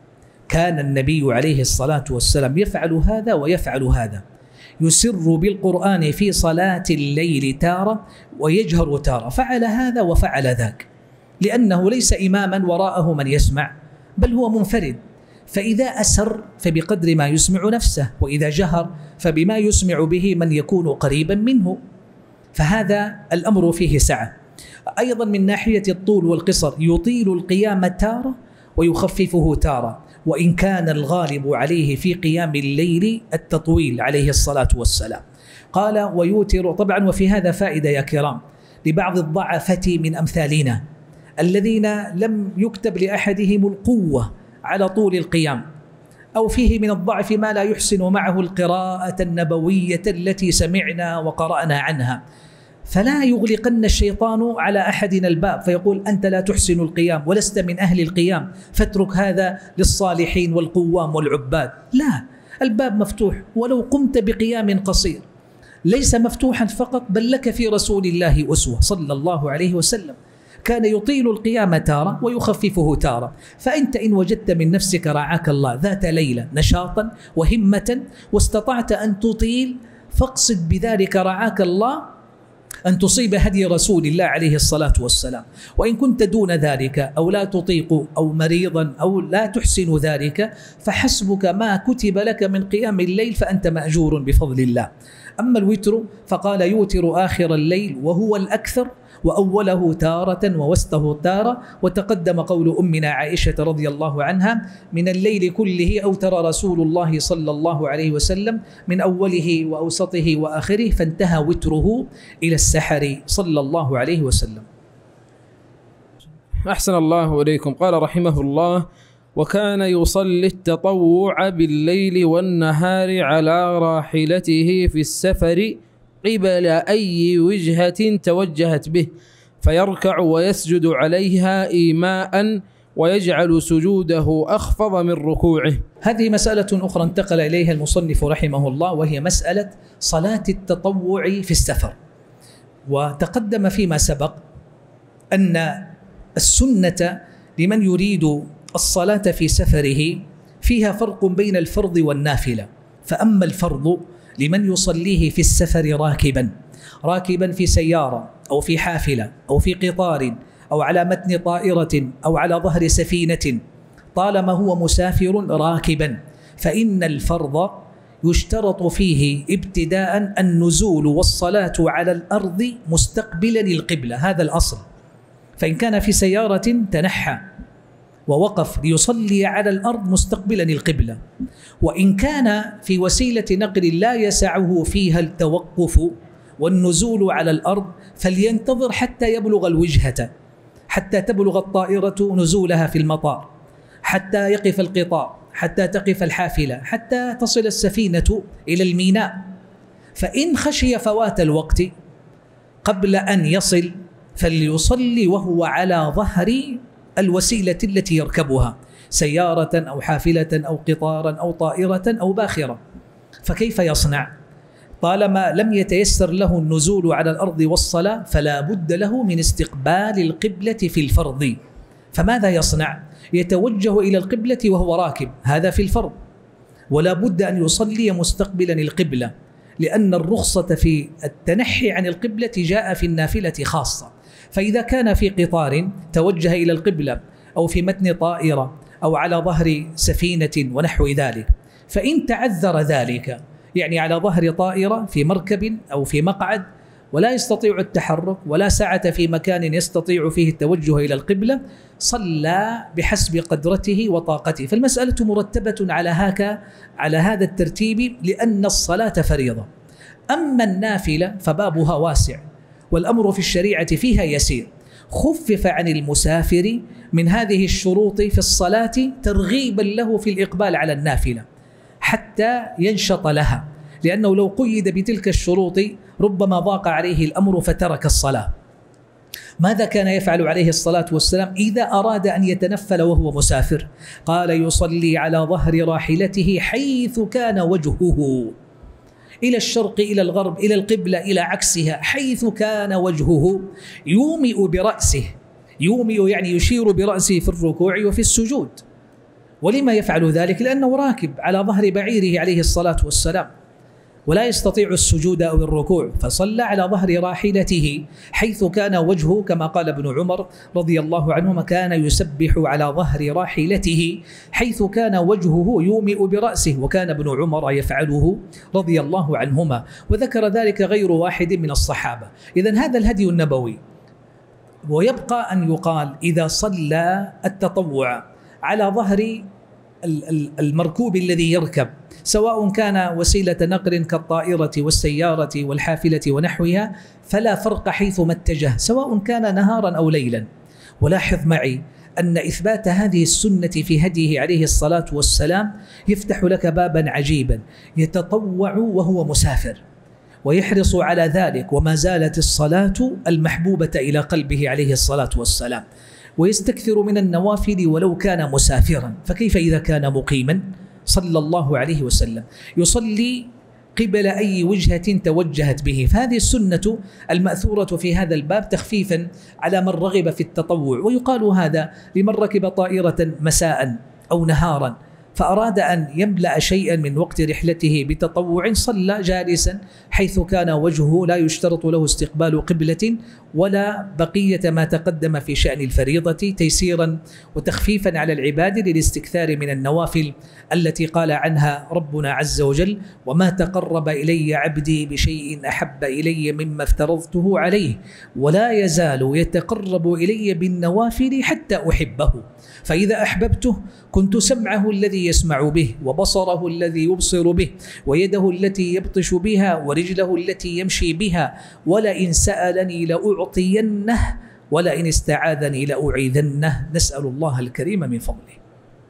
كان النبي عليه الصلاة والسلام يفعل هذا ويفعل هذا، يسر بالقرآن في صلاة الليل تارة ويجهر تارة. فعل هذا وفعل ذاك، لأنه ليس إماما وراءه من يسمع، بل هو منفرد. فإذا أسر فبقدر ما يسمع نفسه، وإذا جهر فبما يسمع به من يكون قريبا منه، فهذا الأمر فيه سعة. أيضا من ناحية الطول والقصر يطيل القيام تارة ويخففه تارة، وإن كان الغالب عليه في قيام الليل التطويل عليه الصلاة والسلام. قال: ويوتر. طبعا وفي هذا فائدة يا كرام لبعض الضعفة من أمثالنا الذين لم يكتب لأحدهم القوة على طول القيام، أو فيه من الضعف ما لا يحسن معه القراءة النبوية التي سمعنا وقرأنا عنها، فلا يغلقن الشيطان على أحدنا الباب فيقول: أنت لا تحسن القيام ولست من أهل القيام فاترك هذا للصالحين والقوام والعباد. لا، الباب مفتوح، ولو قمت بقيام قصير ليس مفتوحا فقط، بل لك في رسول الله أسوة صلى الله عليه وسلم، كان يطيل القيام تارة ويخففه تارة. فأنت إن وجدت من نفسك رعاك الله ذات ليلة نشاطا وهمة واستطعت أن تطيل، فاقصد بذلك رعاك الله أن تصيب هدي رسول الله عليه الصلاة والسلام. وإن كنت دون ذلك أو لا تطيق أو مريضا أو لا تحسن ذلك فحسبك ما كتب لك من قيام الليل، فأنت مأجور بفضل الله. أما الوتر فقال: يوتر آخر الليل وهو الأكثر، وأوله تارة ووسطه تارة. وتقدم قول أمنا عائشة رضي الله عنها: من الليل كله أوتر رسول الله صلى الله عليه وسلم من أوله وأوسطه وآخره، فانتهى وتره إلى السحر صلى الله عليه وسلم. أحسن الله إليكم. قال رحمه الله: وكان يصلي التطوع بالليل والنهار على راحلته في السفر قبل أي وجهة توجهت به، فيركع ويسجد عليها إيماء ويجعل سجوده أخفض من ركوعه. هذه مسألة أخرى انتقل إليها المصنف رحمه الله، وهي مسألة صلاة التطوع في السفر. وتقدم فيما سبق أن السنة لمن يريد الصلاة في سفره فيها فرق بين الفرض والنافلة. فأما الفرض لمن يصليه في السفر راكبا راكبا في سيارة أو في حافلة أو في قطار أو على متن طائرة أو على ظهر سفينة، طالما هو مسافر راكبا، فإن الفرض يشترط فيه ابتداء النزول والصلاة على الأرض مستقبلا القبلة، هذا الأصل. فإن كان في سيارة تنحى ووقف ليصلي على الأرض مستقبلا القبلة، وإن كان في وسيلة نقل لا يسعه فيها التوقف والنزول على الأرض فلينتظر حتى يبلغ الوجهة، حتى تبلغ الطائرة نزولها في المطار، حتى يقف القطار، حتى تقف الحافلة، حتى تصل السفينة إلى الميناء. فإن خشي فوات الوقت قبل أن يصل فليصلي وهو على ظهر الوسيلة التي يركبها، سيارة أو حافلة أو قطارا أو طائرة أو باخرة. فكيف يصنع؟ طالما لم يتيسر له النزول على الأرض والصلاة فلا بد له من استقبال القبلة في الفرض. فماذا يصنع؟ يتوجه إلى القبلة وهو راكب، هذا في الفرض، ولا بد أن يصلي مستقبلا القبلة، لأن الرخصة في التنحي عن القبلة جاء في النافلة خاصة. فإذا كان في قطار توجه إلى القبلة أو في متن طائرة أو على ظهر سفينة ونحو ذلك، فإن تعذر ذلك، يعني على ظهر طائرة في مركب أو في مقعد ولا يستطيع التحرك ولا سعة في مكان يستطيع فيه التوجه إلى القبلة، صلى بحسب قدرته وطاقته. فالمسألة مرتبة على هكا على هذا الترتيب لأن الصلاة فريضة. أما النافلة فبابها واسع والأمر في الشريعة فيها يسير، خفف عن المسافر من هذه الشروط في الصلاة ترغيبا له في الإقبال على النافلة حتى ينشط لها، لأنه لو قيد بتلك الشروط ربما ضاق عليه الأمر فترك الصلاة. ماذا كان يفعل عليه الصلاة والسلام إذا أراد أن يتنفل وهو مسافر؟ قال يصلي على ظهر راحلته حيث كان وجهه، إلى الشرق إلى الغرب إلى القبلة إلى عكسها، حيث كان وجهه، يومئ برأسه، يومئ يعني يشير برأسه في الركوع وفي السجود. ولما يفعل ذلك؟ لأنه راكب على ظهر بعيره عليه الصلاة والسلام ولا يستطيع السجود أو الركوع، فصلى على ظهر راحلته حيث كان وجهه، كما قال ابن عمر رضي الله عنهما كان يسبح على ظهر راحلته حيث كان وجهه يومئ برأسه، وكان ابن عمر يفعله رضي الله عنهما، وذكر ذلك غير واحد من الصحابة. إذن هذا الهدي النبوي. ويبقى أن يقال إذا صلى التطوع على ظهر المركوب الذي يركب، سواء كان وسيلة نقل كالطائرة والسيارة والحافلة ونحوها، فلا فرق حيثما اتجه سواء كان نهارا أو ليلا. ولاحظ معي أن إثبات هذه السنة في هديه عليه الصلاة والسلام يفتح لك بابا عجيبا، يتطوع وهو مسافر ويحرص على ذلك، وما زالت الصلاة المحبوبة إلى قلبه عليه الصلاة والسلام، ويستكثر من النوافل ولو كان مسافرا، فكيف إذا كان مقيما صلى الله عليه وسلم يصلي قبل أي وجهة توجهت به. فهذه السنة المأثورة في هذا الباب تخفيفا على من رغب في التطوع، ويقال هذا لمن ركب طائرة مساء أو نهارا فأراد أن يملأ شيئا من وقت رحلته بتطوع، صلى جالسا حيث كان وجهه، لا يشترط له استقبال قبلة ولا بقية ما تقدم في شأن الفريضة، تيسيرا وتخفيفا على العباد للاستكثار من النوافل التي قال عنها ربنا عز وجل: وما تقرب إلي عبدي بشيء أحب إلي مما افترضته عليه ولا يزال يتقرب إلي بالنوافل حتى أحبه، فإذا أحببته كنت سمعه الذي يسمع به، وبصره الذي يبصر به، ويده التي يبطش بها، ورجله التي يمشي بها، ولئن سألني لأعطينه ولئن استعاذني لأعيذنه. نسأل الله الكريم من فضله.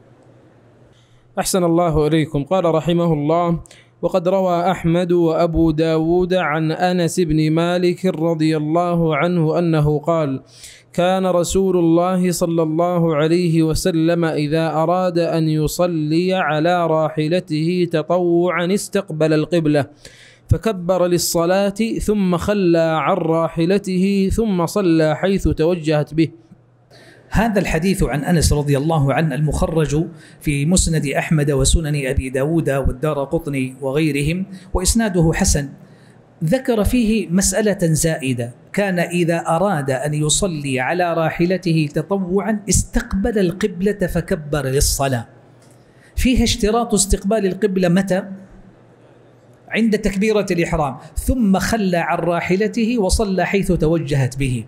أحسن الله إليكم. قال رحمه الله: وقد روى أحمد وأبو داود عن أنس بن مالك رضي الله عنه أنه قال: كان رسول الله صلى الله عليه وسلم إذا أراد أن يصلي على راحلته تطوعا استقبل القبلة فكبر للصلاة ثم خلى عن راحلته ثم صلى حيث توجهت به. هذا الحديث عن أنس رضي الله عنه المخرج في مسند أحمد وسنن أبي داود والدارقطني وغيرهم، وإسناده حسن، ذكر فيه مسألة زائدة: كان إذا أراد أن يصلي على راحلته تطوعا استقبل القبلة فكبر للصلاة. فيها اشتراط استقبال القبلة متى؟ عند تكبيرة الإحرام، ثم خلى عن راحلته وصلى حيث توجهت به.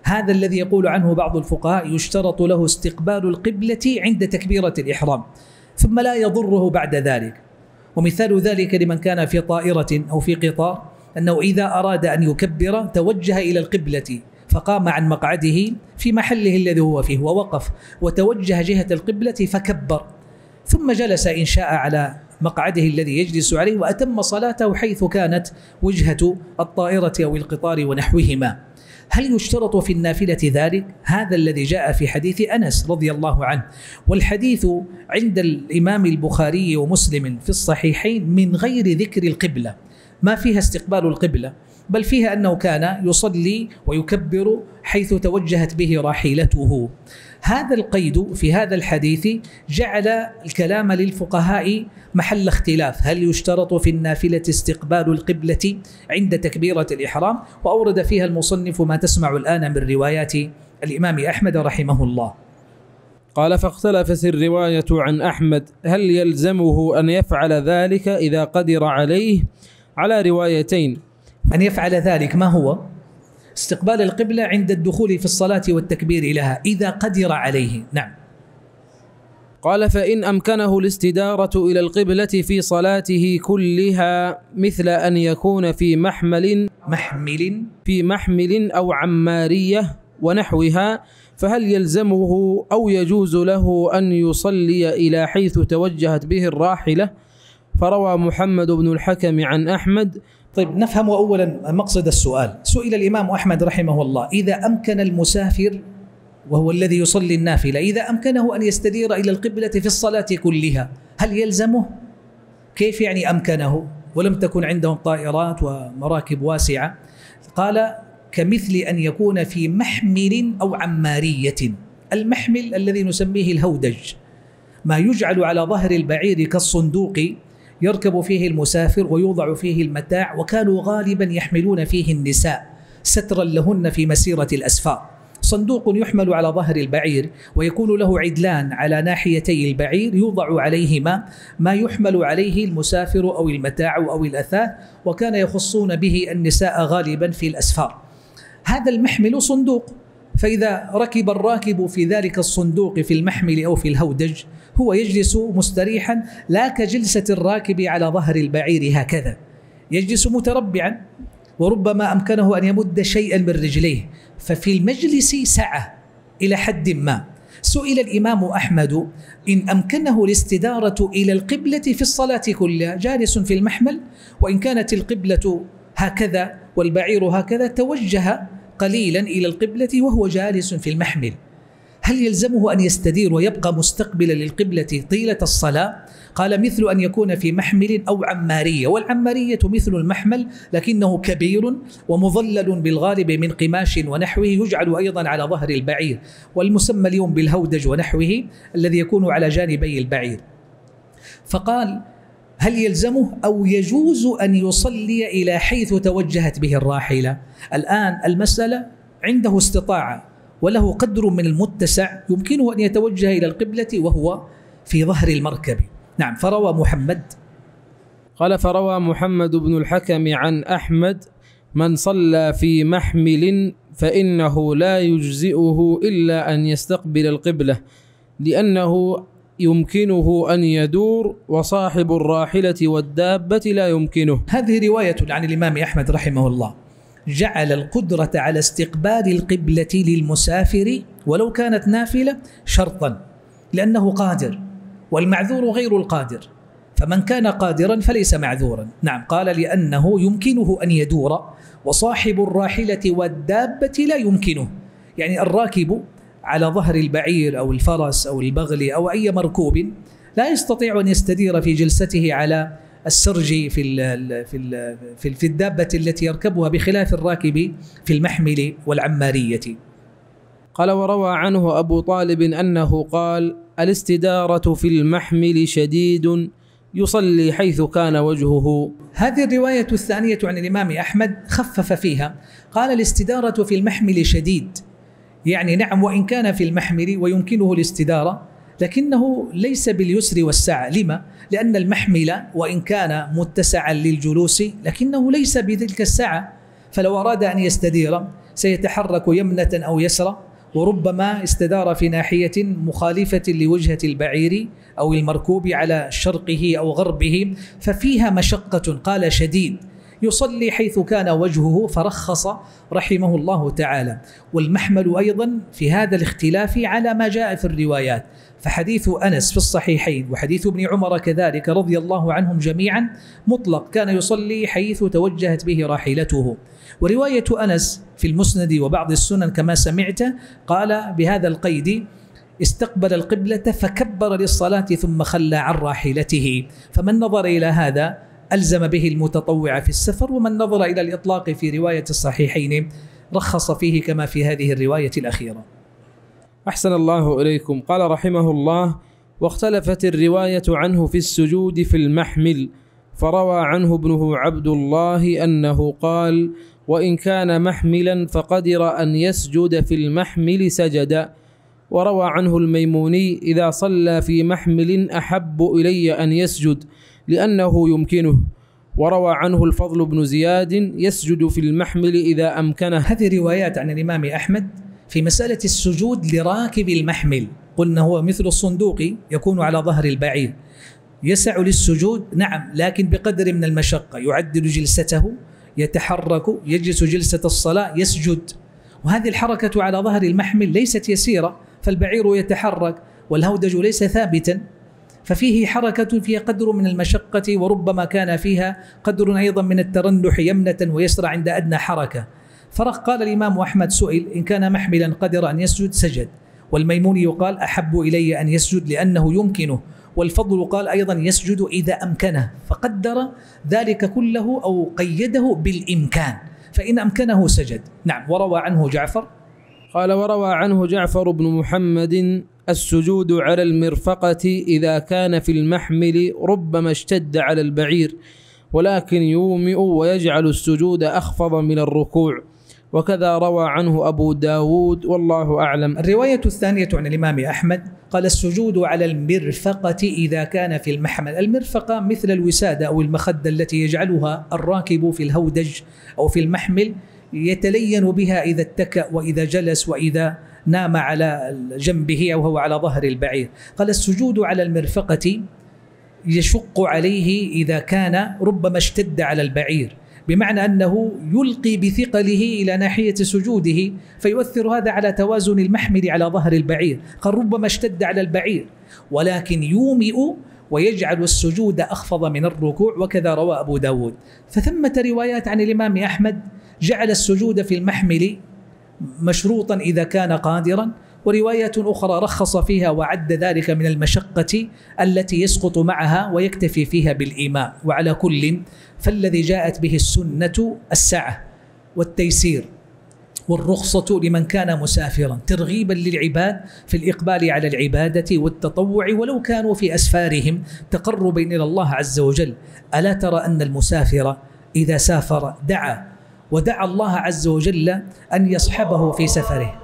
هذا الذي يقول عنه بعض الفقهاء يشترط له استقبال القبلة عند تكبيرة الإحرام ثم لا يضره بعد ذلك. ومثال ذلك لمن كان في طائرة أو في قطار أنه إذا أراد أن يكبر توجه إلى القبلة فقام عن مقعده في محله الذي هو فيه ووقف وتوجه جهة القبلة فكبر، ثم جلس إن شاء على مقعده الذي يجلس عليه وأتم صلاته حيث كانت وجهة الطائرة أو القطار ونحوهما. هل يشترط في النافلة ذلك؟ هذا الذي جاء في حديث أنس رضي الله عنه، والحديث عند الإمام البخاري ومسلم في الصحيحين من غير ذكر القبلة، ما فيها استقبال القبلة، بل فيها أنه كان يصلي ويكبر حيث توجهت به راحلته. هذا القيد في هذا الحديث جعل الكلام للفقهاء محل اختلاف، هل يشترط في النافلة استقبال القبلة عند تكبيرة الإحرام؟ وأورد فيها المصنف ما تسمع الآن من روايات الإمام أحمد رحمه الله. قال: فاختلفت الرواية عن أحمد هل يلزمه أن يفعل ذلك إذا قدر عليه على روايتين. أن يفعل ذلك ما هو؟ استقبال القبلة عند الدخول في الصلاة والتكبير لها إذا قدر عليه. نعم. قال: فإن أمكنه الاستدارة إلى القبلة في صلاته كلها مثل أن يكون في محمل محمل في محمل أو عمارية ونحوها، فهل يلزمه أو يجوز له أن يصلي إلى حيث توجهت به الراحلة؟ فروى محمد بن الحكم عن أحمد. طيب، نفهم أولا مقصد السؤال. سئل الإمام أحمد رحمه الله: إذا أمكن المسافر وهو الذي يصلي النافلة، إذا أمكنه أن يستدير إلى القبلة في الصلاة كلها هل يلزمه؟ كيف يعني أمكنه ولم تكن عندهم طائرات ومراكب واسعة؟ قال: كمثل أن يكون في محمل أو عمارية. المحمل الذي نسميه الهودج، ما يجعل على ظهر البعير كالصندوق يركب فيه المسافر ويوضع فيه المتاع، وكانوا غالبا يحملون فيه النساء سترا لهن في مسيرة الأسفار. صندوق يحمل على ظهر البعير ويكون له عدلان على ناحيتي البعير يوضع عليهما ما يحمل عليه المسافر أو المتاع أو الأثاث، وكان يخصون به النساء غالبا في الأسفار. هذا المحمل صندوق، فإذا ركب الراكب في ذلك الصندوق في المحمل أو في الهودج هو يجلس مستريحا، لا كجلسة الراكب على ظهر البعير هكذا، يجلس متربعا، وربما أمكنه أن يمد شيئا من رجليه، ففي المجلس سعة إلى حد ما. سئل الإمام أحمد: إن أمكنه الاستدارة إلى القبلة في الصلاة كلها، جالس في المحمل وإن كانت القبلة هكذا والبعير هكذا، توجه قليلا إلى القبلة وهو جالس في المحمل، هل يلزمه أن يستدير ويبقى مستقبلا للقبلة طيلة الصلاة؟ قال: مثل أن يكون في محمل أو عمارية، والعمارية مثل المحمل لكنه كبير ومظلل بالغالب من قماش ونحوه، يجعل أيضا على ظهر البعير، والمسمى اليوم بالهودج ونحوه الذي يكون على جانبي البعير. فقال: هل يلزمه أو يجوز أن يصلي إلى حيث توجهت به الراحلة؟ الآن المسألة عنده استطاعة وله قدر من المتسع يمكنه أن يتوجه إلى القبلة وهو في ظهر المركب. نعم. فروى محمد. قال: فروى محمد بن الحكم عن أحمد: من صلى في محمل فإنه لا يجزئه إلا أن يستقبل القبلة، لأنه يمكنه أن يدور، وصاحب الراحلة والدابة لا يمكنه. هذه رواية عن الإمام أحمد رحمه الله، جعل القدرة على استقبال القبلة للمسافر ولو كانت نافلة شرطا، لأنه قادر، والمعذور غير القادر، فمن كان قادرا فليس معذورا. نعم. قال: لأنه يمكنه أن يدور، وصاحب الراحلة والدابة لا يمكنه، يعني الراكب على ظهر البعير أو الفرس أو البغل أو أي مركوب لا يستطيع أن يستدير في جلسته على السرج في ال في ال في, في الدابة التي يركبها، بخلاف الراكب في المحمل والعمارية. قال: وروى عنه أبو طالب أنه قال: الاستدارة في المحمل شديد، يصلي حيث كان وجهه. هذه الرواية الثانية عن الإمام أحمد خفف فيها، قال: الاستدارة في المحمل شديد، يعني نعم وإن كان في المحمل ويمكنه الاستدارة، لكنه ليس باليسر والسعة. لما؟ لأن المحمل وإن كان متسعا للجلوس لكنه ليس بتلك السعة، فلو أراد أن يستدير سيتحرك يمنة أو يسرى، وربما استدار في ناحية مخالفة لوجهة البعير أو المركوب على شرقه أو غربه، ففيها مشقة. قال شديد، يصلي حيث كان وجهه، فرخص رحمه الله تعالى. والمحمل أيضا في هذا الاختلاف على ما جاء في الروايات، فحديث أنس في الصحيحين وحديث ابن عمر كذلك رضي الله عنهم جميعا مطلق، كان يصلي حيث توجهت به راحلته. ورواية أنس في المسند وبعض السنن كما سمعت قال بهذا القيد: استقبل القبلة فكبر للصلاة ثم خلى عن راحلته. فمن نظر إلى هذا ألزم به المتطوع في السفر، ومن نظر إلى الإطلاق في رواية الصحيحين رخص فيه كما في هذه الرواية الأخيرة. أحسن الله إليكم. قال رحمه الله: واختلفت الرواية عنه في السجود في المحمل، فروى عنه ابنه عبد الله أنه قال: وإن كان محملا فقدر أن يسجد في المحمل سجد. وروى عنه الميموني: إذا صلى في محمل أحب إلي أن يسجد لأنه يمكنه. وروى عنه الفضل بن زياد: يسجد في المحمل إذا أمكنه. هذه روايات عن الإمام أحمد في مسألة السجود لراكب المحمل. قلنا هو مثل الصندوق يكون على ظهر البعير، يسع للسجود نعم، لكن بقدر من المشقة، يعدل جلسته، يتحرك، يجلس جلسة الصلاة، يسجد. وهذه الحركة على ظهر المحمل ليست يسيرة، فالبعير يتحرك والهودج ليس ثابتا، ففيه حركة فيها قدر من المشقة، وربما كان فيها قدر أيضا من الترنح يمنة ويسرى عند أدنى حركة. فرق قال الإمام أحمد سئل: إن كان محملا قدر أن يسجد سجد. والميموني يقال: أحب إلي أن يسجد لأنه يمكنه. والفضل قال أيضا: يسجد إذا أمكنه، فقدر ذلك كله أو قيده بالإمكان، فإن أمكنه سجد. نعم. وروى عنه جعفر قال: وروى عنه جعفر بن محمد: السجود على المرفقة إذا كان في المحمل ربما اشتد على البعير، ولكن يومئ ويجعل السجود أخفض من الركوع. وكذا روى عنه أبو داود، والله أعلم. الرواية الثانية عن الإمام أحمد قال: السجود على المرفقة إذا كان في المحمل. المرفقة مثل الوسادة أو المخدة التي يجعلها الراكب في الهودج أو في المحمل، يتلين بها إذا اتكأ وإذا جلس وإذا نام على جنبه أو هو على ظهر البعير. قال: السجود على المرفقة يشق عليه إذا كان ربما اشتد على البعير، بمعنى أنه يلقي بثقله إلى ناحية سجوده، فيؤثر هذا على توازن المحمل على ظهر البعير. قال: ربما اشتد على البعير ولكن يومئ ويجعل السجود أخفض من الركوع. وكذا روى أبو داود. فثمة روايات عن الإمام أحمد جعل السجود في المحمل مشروطا إذا كان قادرا، وروايات أخرى رخص فيها وعد ذلك من المشقة التي يسقط معها ويكتفي فيها بالإيماء. وعلى كل فالذي جاءت به السنة السعة والتيسير والرخصة لمن كان مسافرا، ترغيبا للعباد في الإقبال على العبادة والتطوع ولو كانوا في أسفارهم، تقربا إلى الله عز وجل. ألا ترى أن المسافر إذا سافر دعا ودعا الله عز وجل أن يصحبه في سفره؟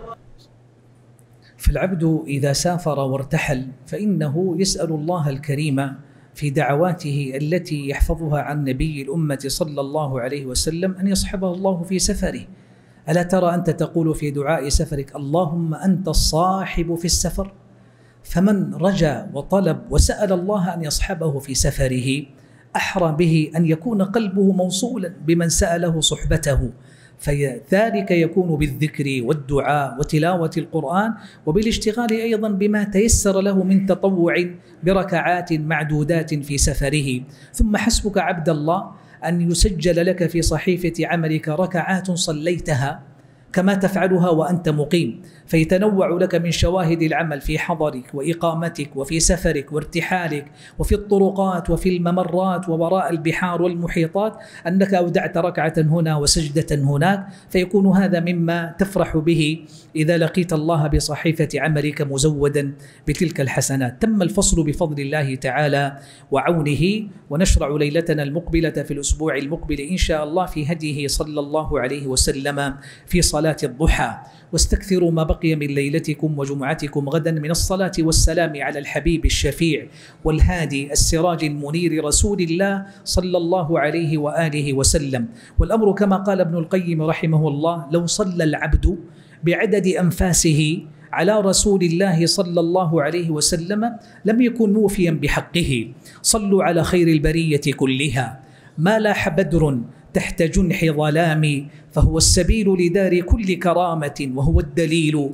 فالعبد إذا سافر وارتحل فإنه يسأل الله الكريم في دعواته التي يحفظها عن نبي الأمة صلى الله عليه وسلم أن يصحبه الله في سفره. ألا ترى أنت تقول في دعاء سفرك: اللهم أنت الصاحب في السفر؟ فمن رجا وطلب وسأل الله أن يصحبه في سفره أحرى به أن يكون قلبه موصولا بمن سأله صحبته، فذلك يكون بالذكر والدعاء وتلاوة القرآن وبالاشتغال أيضا بما تيسر له من تطوع بركعات معدودات في سفره. ثم حسبك عبد الله أن يسجل لك في صحيفة عملك ركعات صليتها كما تفعلها وأنت مقيم، فيتنوع لك من شواهد العمل في حضرك وإقامتك وفي سفرك وارتحالك وفي الطرقات وفي الممرات ووراء البحار والمحيطات أنك أودعت ركعة هنا وسجدة هناك، فيكون هذا مما تفرح به إذا لقيت الله بصحيفة عملك مزودا بتلك الحسنات. تم الفصل بفضل الله تعالى وعونه، ونشرع ليلتنا المقبلة في الأسبوع المقبل إن شاء الله في هديه صلى الله عليه وسلم في صلاة صلاة الضحى، واستكثروا ما بقي من ليلتكم وجمعتكم غدا من الصلاة والسلام على الحبيب الشفيع والهادي السراج المنير رسول الله صلى الله عليه وآله وسلم. والأمر كما قال ابن القيم رحمه الله: لو صلى العبد بعدد أنفاسه على رسول الله صلى الله عليه وسلم لم يكن موفيا بحقه. صلوا على خير البرية كلها، ما لاح بدر تحت جنح ظلام، فهو السبيل لدار كل كرامة، وهو الدليل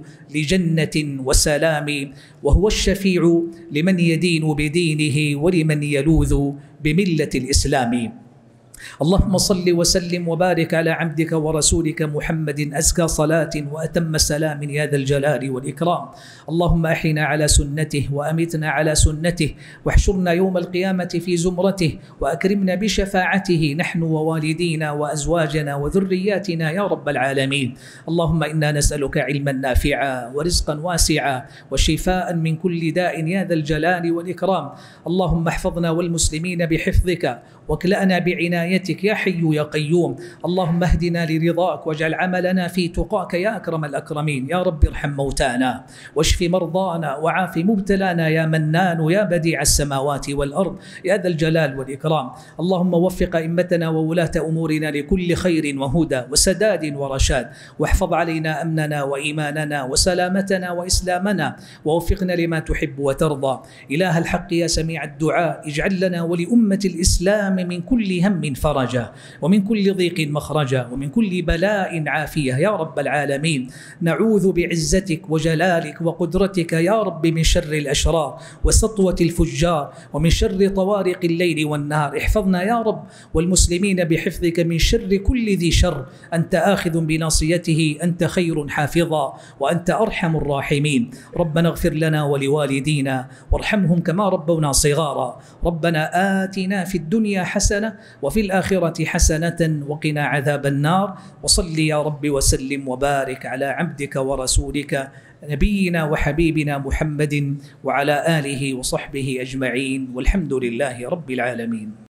لجنة وسلام، وهو الشفيع لمن يدين بدينه ولمن يلوذ بملة الإسلام. اللهم صل وسلم وبارك على عبدك ورسولك محمد أزكى صلاة وأتم سلام يا ذا الجلال والإكرام. اللهم أحينا على سنته وأمتنا على سنته، واحشرنا يوم القيامة في زمرته، وأكرمنا بشفاعته نحن ووالدينا وأزواجنا وذرياتنا يا رب العالمين. اللهم إنا نسألك علما نافعا ورزقا واسعا وشفاء من كل داء يا ذا الجلال والإكرام. اللهم احفظنا والمسلمين بحفظك، واكلأنا بعنايتك يا حي يا قيوم. اللهم اهدنا لرضاك، واجعل عملنا في تقاك يا أكرم الأكرمين. يا رب ارحم موتانا، واشف مرضانا، وعاف مبتلانا يا منان يا بديع السماوات والأرض يا ذا الجلال والإكرام. اللهم وفق أئمتنا وولاة أمورنا لكل خير وهدى وسداد ورشاد، واحفظ علينا أمننا وإيماننا وسلامتنا وإسلامنا، ووفقنا لما تحب وترضى. إله الحق يا سميع الدعاء، اجعل لنا ولأمة الإسلام من كل هم فرجا، ومن كل ضيق مخرجا، ومن كل بلاء عافية يا رب العالمين. نعوذ بعزتك وجلالك وقدرتك يا رب من شر الأشرار وسطوة الفجار، ومن شر طوارق الليل والنهار. احفظنا يا رب والمسلمين بحفظك من شر كل ذي شر، أنت آخذ بناصيته، أنت خير حافظا وأنت أرحم الراحمين. ربنا اغفر لنا ولوالدينا وارحمهم كما ربونا صغارا. ربنا آتنا في الدنيا حسنة وفي الآخرة حسنة وقنا عذاب النار. وصل يا رب وسلم وبارك على عبدك ورسولك نبينا وحبيبنا محمد وعلى آله وصحبه أجمعين، والحمد لله رب العالمين.